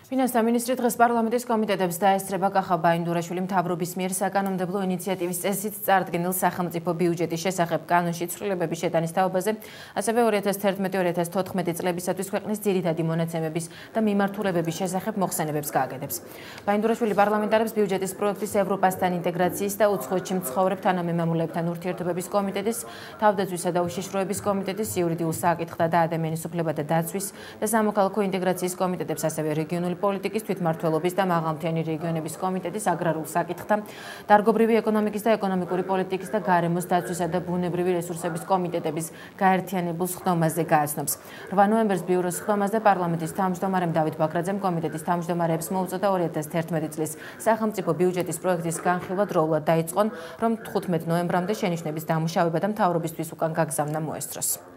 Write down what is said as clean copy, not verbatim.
ფინანსთა მინისტრი დღეს პარლამენტის კომიტეტებს დაესწრება კახა ბაინდურაშვილი მთავრობის მიერ საკანონმდებლო ინიციატივის წესით წარდგენილ სახელმწიფო ბიუჯეტის შესახებ კანონში ცვლილებების შეტანის თაობაზე, ასევე 2011-2014 წლებისათვის ქვეყნის ძირითადი მონაცემების და მიმართულებების შესახებ მოხსენებებს გააკეთებს. ბაინდურაშვილი პარლამენტარებს ბიუჯეტის პროექტის ევროპასთან ინტეგრაციის და უცხოეთში მცხოვრებ თანამემამულეებთან ურთიერთობების კომიტეტის, თავდაცვისა და უშიშროების კომიტეტის, იურიდიულ საკითხთა და ადამიანის უფლებათა დაცვის და სამოქალაქო ინტეგრაციის კომიტეტებს, ასევე რეგიონული პოლიტიკის, თვითმმართველობის და მაღალმთიანი რეგიონების კომიტეტის, აგრარულ საკითხთა, დარგობრივი ეკონომიკის და ეკონომიკური პოლიტიკის და გარემოს დაცვისა და ბუნებრივი რესურსების კომიტეტების გაერთიანებულ სხდომაზე გააცნობს. 8 ნოემბერს ბიუროს სხდომაზე პარლამენტის თავმჯდომარემ დავით ბაქრაძემ კომიტეტის თავმჯდომარეებს მოუწოდა 2011 წლის სახელმწიფო ბიუჯეტის პროექტის განხილვა დროულად დაიწყონ, რომ 15 ნოემბრამდე შენიშვნების დამუშავება და მთავრობისთვის უკან გაგზავნა მოესწროს.